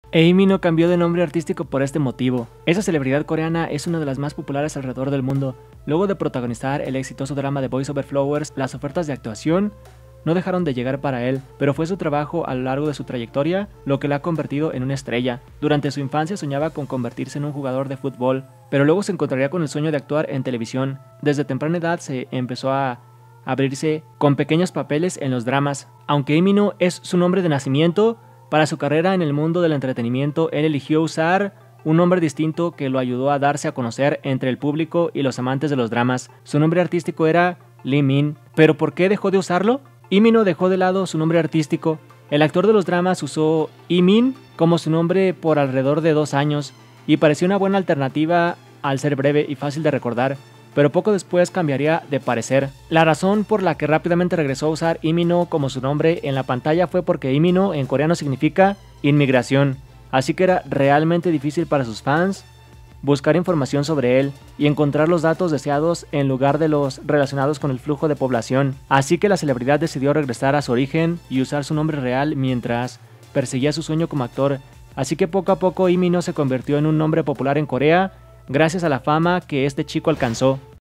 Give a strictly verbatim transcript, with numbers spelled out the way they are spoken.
e Imino cambió de nombre artístico por este motivo. Esa celebridad coreana es una de las más populares alrededor del mundo. Luego de protagonizar el exitoso drama de Boys Over Flowers, las ofertas de actuación no dejaron de llegar para él, pero fue su trabajo a lo largo de su trayectoria lo que la ha convertido en una estrella. Durante su infancia soñaba con convertirse en un jugador de fútbol, pero luego se encontraría con el sueño de actuar en televisión. Desde temprana edad se empezó a abrirse con pequeños papeles en los dramas. Aunque Imino es su nombre de nacimiento, para su carrera en el mundo del entretenimiento él eligió usar un nombre distinto que lo ayudó a darse a conocer entre el público y los amantes de los dramas. Su nombre artístico era Lee Min. ¿Pero por qué dejó de usarlo? Imino dejó de lado su nombre artístico. El actor de los dramas usó Imin como su nombre por alrededor de dos años y pareció una buena alternativa al ser breve y fácil de recordar, pero poco después cambiaría de parecer. La razón por la que rápidamente regresó a usar Imino como su nombre en la pantalla fue porque Imino en coreano significa inmigración, así que era realmente difícil para sus fans buscar información sobre él y encontrar los datos deseados en lugar de los relacionados con el flujo de población. Así que la celebridad decidió regresar a su origen y usar su nombre real mientras perseguía su sueño como actor. Así que poco a poco Imino se convirtió en un nombre popular en Corea gracias a la fama que este chico alcanzó.